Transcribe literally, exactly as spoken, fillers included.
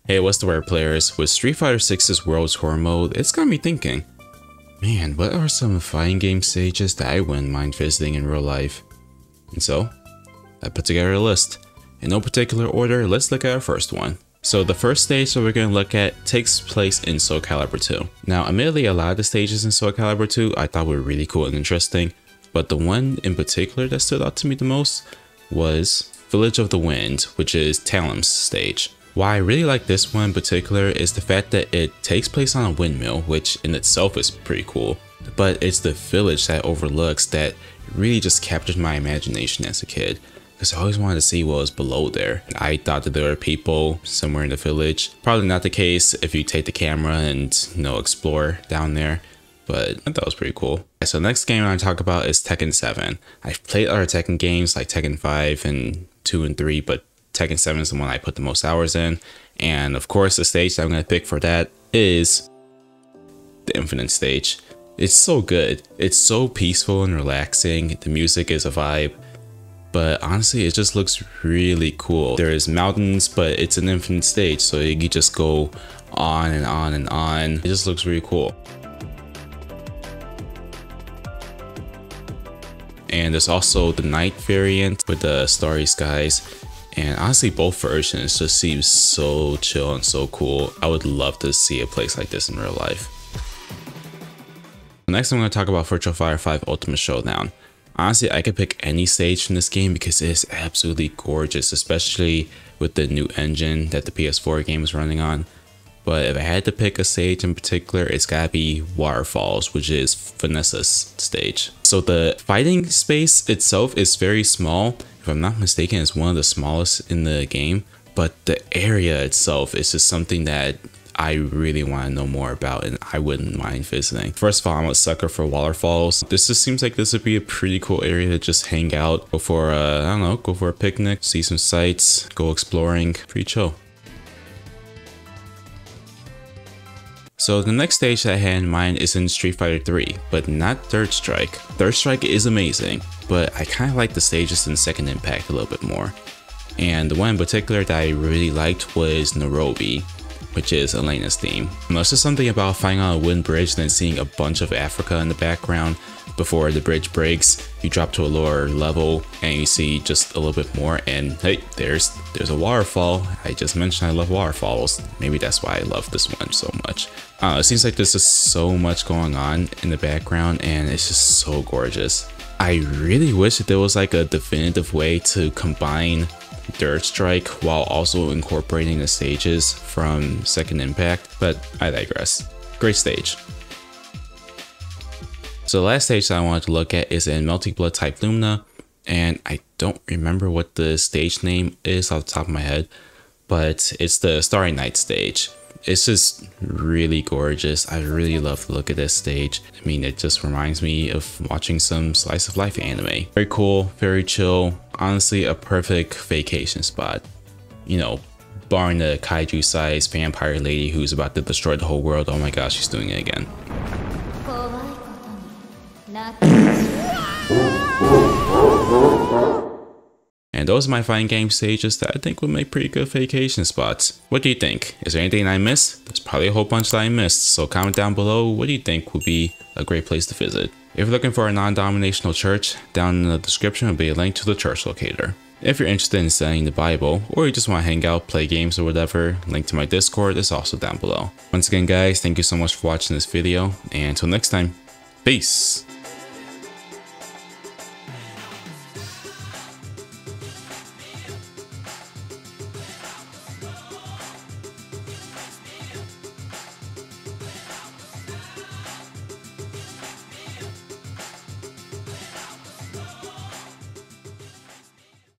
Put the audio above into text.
Hey, what's the word, players? With Street Fighter six's World Tour mode, it's got me thinking, man, what are some fighting game stages that I wouldn't mind visiting in real life? And so, I put together a list. In no particular order, let's look at our first one. So the first stage that we're going to look at takes place in Soulcalibur two. Now, admittedly, a lot of the stages in Soulcalibur two I thought were really cool and interesting, but the one in particular that stood out to me the most was Village of the Wind, which is Talim's stage. Why I really like this one in particular is the fact that it takes place on a windmill, which in itself is pretty cool, but it's the village that overlooks that really just captured my imagination as a kid, because I always wanted to see what was below there. I thought that there were people somewhere in the village. Probably not the case if you take the camera and, you know, explore down there, but I thought it was pretty cool. So the next game I'm going to talk about is Tekken seven. I've played other Tekken games like Tekken five and two and three, but Tekken seven is the one I put the most hours in, and of course the stage that I'm going to pick for that is the Infinite stage. It's so good, it's so peaceful and relaxing, the music is a vibe, but honestly it just looks really cool. There's mountains, but it's an infinite stage, so you can just go on and on and on. It just looks really cool. And there's also the night variant with the starry skies. And honestly, both versions just seem so chill and so cool. I would love to see a place like this in real life. Next, I'm going to talk about Virtua Fighter five Ultimate Showdown. Honestly, I could pick any stage from this game because it is absolutely gorgeous, especially with the new engine that the P S four game is running on. But if I had to pick a stage in particular, it's gotta be Waterfalls, which is Vanessa's stage. So the fighting space itself is very small. If I'm not mistaken, it's one of the smallest in the game, but the area itself is just something that I really want to know more about and I wouldn't mind visiting. First of all, I'm a sucker for waterfalls. This just seems like this would be a pretty cool area to just hang out, go for a, I don't know, go for a picnic, see some sights, go exploring, pretty chill. So the next stage that I had in mind is in Street Fighter three, but not Third Strike. Third Strike is amazing, but I kind of like the stages in Second Impact a little bit more. And the one in particular that I really liked was Nairobi, which is Elena's theme. And there's just something about flying on a wooden bridge and then seeing a bunch of Africa in the background. Before the bridge breaks, you drop to a lower level and you see just a little bit more, and hey, there's there's a waterfall. I just mentioned I love waterfalls. Maybe that's why I love this one so much. Uh, it seems like there's just so much going on in the background and it's just so gorgeous. I really wish that there was like a definitive way to combine Third Strike while also incorporating the stages from Second Impact, but I digress. Great stage. So the last stage that I wanted to look at is in Melty Blood type Lumina, and I don't remember what the stage name is off the top of my head, but it's the Starry Night stage. It's just really gorgeous. I really love the look of this stage. I mean, it just reminds me of watching some slice of life anime. Very cool, very chill. Honestly, a perfect vacation spot. You know, barring the kaiju-sized vampire lady who's about to destroy the whole world. Oh my gosh, she's doing it again. And those are my fighting game stages that I think would make pretty good vacation spots. What do you think? Is there anything I missed? There's probably a whole bunch that I missed, so comment down below what do you think would be a great place to visit. If you're looking for a non-denominational church, down in the description will be a link to the church locator. If you're interested in studying the Bible, or you just want to hang out, play games or whatever, link to my Discord is also down below. Once again guys, thank you so much for watching this video, and until next time, peace!